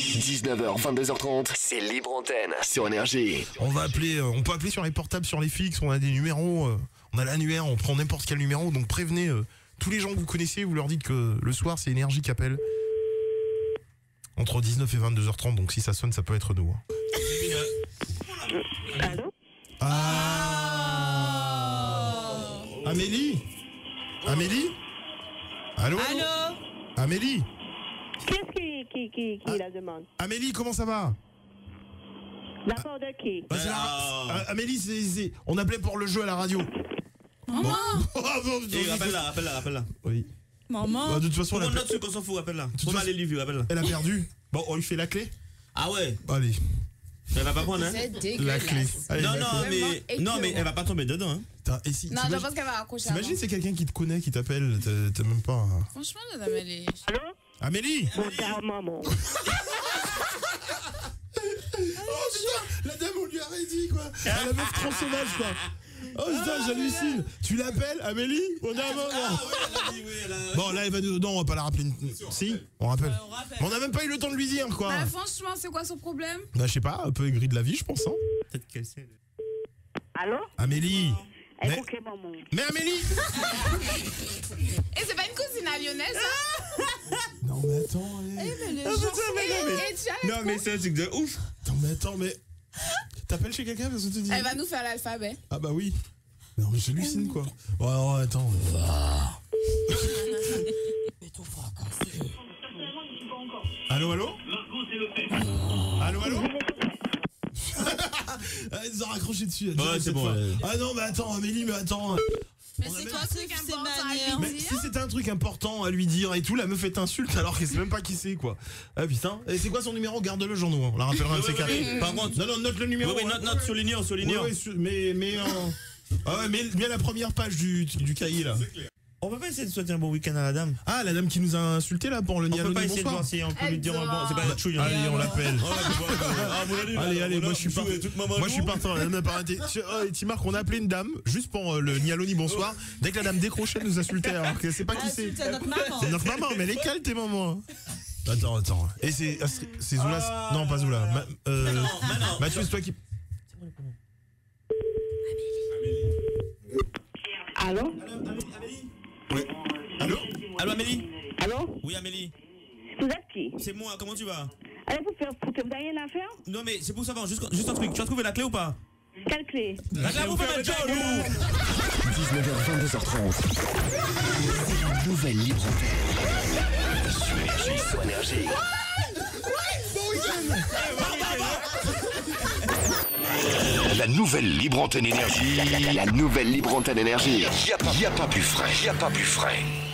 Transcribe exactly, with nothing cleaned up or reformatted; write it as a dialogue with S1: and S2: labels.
S1: dix-neuf heures, vingt-deux heures trente, c'est Libre Antenne sur Énergie.
S2: On va appeler, euh, on peut appeler sur les portables, sur les fixes, on a des numéros, euh, on a l'annuaire, on prend n'importe quel numéro, donc prévenez euh, tous les gens que vous connaissez, vous leur dites que le soir c'est Énergie qui appelle. Entre dix-neuf et vingt-deux heures trente, donc si ça sonne, ça peut être nous. Hein.
S3: Allô?
S2: Ah Amélie Amélie Allô?
S3: Allô?
S2: Amélie
S3: Qu'est-ce qui, qui, qui, qui ah. la demande?
S2: Amélie, comment ça va?
S3: La part de qui?
S2: Bah, c'est la... ah, Amélie, c'est, c'est... on appelait pour le jeu à la radio.
S4: Maman
S2: bon. oh, bon,
S5: Et rappelle-la, rappelle-la, rappelle-la.
S2: Oui.
S4: Maman.
S2: Bah, de toute façon,
S5: on
S2: elle a...
S5: note ce qu'on s'en fout, rappelle-la.
S2: Faut
S5: aller les vues, rappelle-la.
S2: Elle a perdu. Bon, on lui fait la clé.
S5: Ah ouais.
S2: Allez.
S5: Elle va pas prendre, hein?
S2: La clé. Allez,
S5: non,
S2: la
S5: non,
S2: clé.
S5: mais, non, mais elle va pas tomber dedans, hein.
S2: Et si,
S4: non, je pense qu'elle va accrocher.
S2: T'imagines, c'est quelqu'un qui te connaît, qui t'appelle, t'as, t'as même pas.
S4: Franchement, la dame, elle est.
S3: Allô?
S2: Amélie!
S3: Mon père, maman.
S2: Oh putain, la dame, on lui a dit quoi. Ah, la meuf trop sauvage quoi. Oh putain, j'hallucine. Tu l'appelles, Amélie? On a un moment.
S5: Ah ouais, elle a dit, oui, elle a...
S2: Bon, là, elle va nous. Non, on va pas la rappeler. Si, on rappelle.
S4: Ouais, on rappelle.
S2: Mais on a même pas eu le temps de lui dire quoi.
S4: Bah, franchement, c'est quoi son problème?
S2: Bah, je sais pas, un peu aigri de la vie, je pense. Hein.
S5: Peut-être qu'elle sait.
S3: Allô?
S2: Amélie.
S3: Elle
S2: mais...
S3: faut que maman.
S2: mais Amélie!
S4: Et c'est pas une cousine à Lionel, ça?
S2: Non, mais attends.
S4: Eh, mais le
S5: Ah,
S4: genre,
S5: putain, mais non, mais-
S4: et- et tu as
S5: Non, mais c'est un truc de ouf.
S2: Attends, mais attends, mais. T'appelles chez quelqu'un parce que tu dis.
S4: Elle va nous faire l'alphabet.
S2: Ah, bah oui. Non, mais j'hallucine quoi. Ouais, ouais, attends. Allô, allô? Allô, allô? Ah, ils ont raccroché dessus.
S5: Ouais, c'est bon. Ouais.
S2: Ah non, mais attends, Amélie, mais attends.
S4: Mais
S2: On a
S4: c'est
S2: même-
S4: quoi ce truc important à lui
S2: Mais
S4: dire?
S2: si c'était un truc important à lui dire et tout, la meuf est insulte alors qu'elle sait même pas qui c'est quoi. Ah putain. Et c'est quoi son numéro? Garde-le, Jean nous. On la rappellera un de ces quatre.
S5: Par contre,
S2: Non, non, note le numéro.
S5: oui, oui, note, note, soulignant, soulignant.
S2: Ouais, ouais, su- mais, mais, euh, ah ouais, mais bien la première page du, du cahier là.
S5: On peut pas essayer de souhaiter un bon week-end à la dame?
S2: Ah, la dame qui nous a insulté là pour le
S5: On
S2: Nialoni,
S5: peut pas essayer de
S2: bonsoir.
S5: voir si on peut lui
S4: Elle
S5: dire un bon.
S4: dort.
S5: C'est pas la chouille. hein.
S2: Allez, on l'appelle.
S5: Ah, mon ami,
S2: Allez,
S5: là,
S2: allez,
S5: là,
S2: moi je suis
S5: vous
S2: partant.
S5: jouez toute maman
S2: Moi je suis
S5: joue.
S2: partant. La dame n'a pas arrêté. Oh, et Timar, on a appelé une dame juste pour euh, le Nialoni bonsoir. Dès que la dame décrochait, elle nous insultait alors qu'elle sait pas qui c'est.
S4: C'est notre maman.
S2: C'est notre maman, mais elle est calme tes mamans. Attends, attends. Et c'est c'est Zoula. Non, pas Zoula. Ma- euh,
S5: non, mais non.
S2: Mathieu, c'est toi qui.
S3: Allô?
S2: Ouais. Allô?
S5: Allô, Amélie?
S3: Allô?
S5: Oui, Amélie.
S3: Vous êtes qui?
S5: C'est moi, comment tu vas?
S3: Allez, vous faire foutre, vous avez rien à faire?
S5: Non, mais c'est pour savoir, juste, juste un truc. Tu as trouvé la clé ou pas?
S3: Quelle clé?
S5: La clé, vous faites mettre Joe, nous!
S1: dix-neuf heures, vingt-deux heures trente, c'est la nouvelle Libre Antenne sur Énergie, sur Énergie. La nouvelle Libre Antenne Énergie. La nouvelle Libre Antenne Énergie. Y a pas, y a pas plus frais. Y a pas plus frais.